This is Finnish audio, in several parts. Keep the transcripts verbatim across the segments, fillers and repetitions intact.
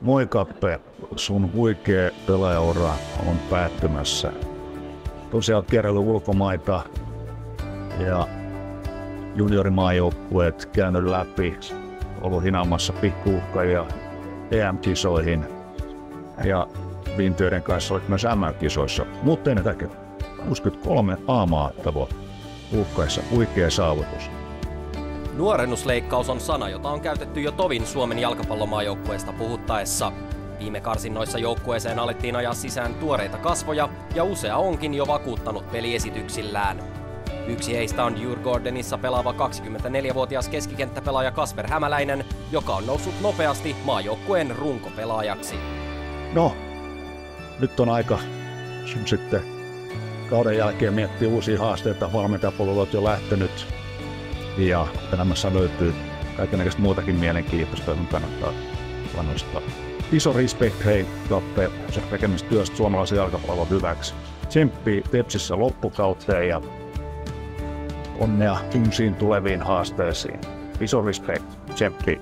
Moi Kappe, sun huikea pelaajaura on päättymässä. Tosiaan kierrellyt ulkomaita ja juniorimaajoukkueet käynyt läpi, ollut hinaamassa pikkuuhkajia E M-kisoihin ja Vintöiden kanssa olit myös M M-kisoissa. Mutta ennen kaikkea kuusikymmentäkolme A-maattavaa uhkaissa, huikea saavutus. Nuorennusleikkaus on sana, jota on käytetty jo tovin Suomen jalkapallomaajoukkueesta puhuttaessa. Viime karsinnoissa joukkueeseen alettiin ajaa sisään tuoreita kasvoja ja usea onkin jo vakuuttanut peliesityksillään. Yksi heistä on Djurgårdenissa pelaava kaksikymmentäneljävuotias keskikenttäpelaaja Kasper Hämäläinen, joka on noussut nopeasti maajoukkueen runkopelaajaksi. No, nyt on aika sitten kauden jälkeen miettiä uusia haasteita. Valmentajapolulla on jo lähtenyt ja elämässä löytyy kaikennäköistä muutakin mielenkiintoista, johon kannattaa panostaa. Iso respect hei Kappe sen tekemistä työstä suomalaisen jalkapallon hyväksi. Tsemppii Tepsissä loppukauteen ja onnea uusiin tuleviin haasteisiin. Iso respect, tsemppii.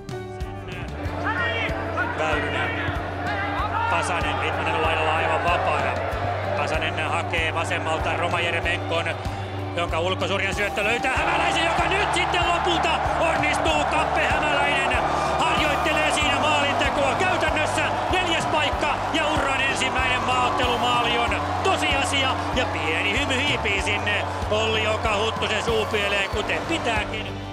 Väyrynen. Pasanen, Litmanen laidalla aivan vapaana. Pasanen hakee vasemmalta Roma Jeremenkon, jonka ulkosurjan syöttö löytää Hämäläisen, joka nyt sitten lopulta onnistuu. Kappe Hämäläinen harjoittelee siinä maalintekoa. Käytännössä neljäs paikka ja uran ensimmäinen maaottelumaali on tosiasia. Ja pieni hymy hiipii sinne Olli Joka Huttusen suupieleen, kuten pitääkin.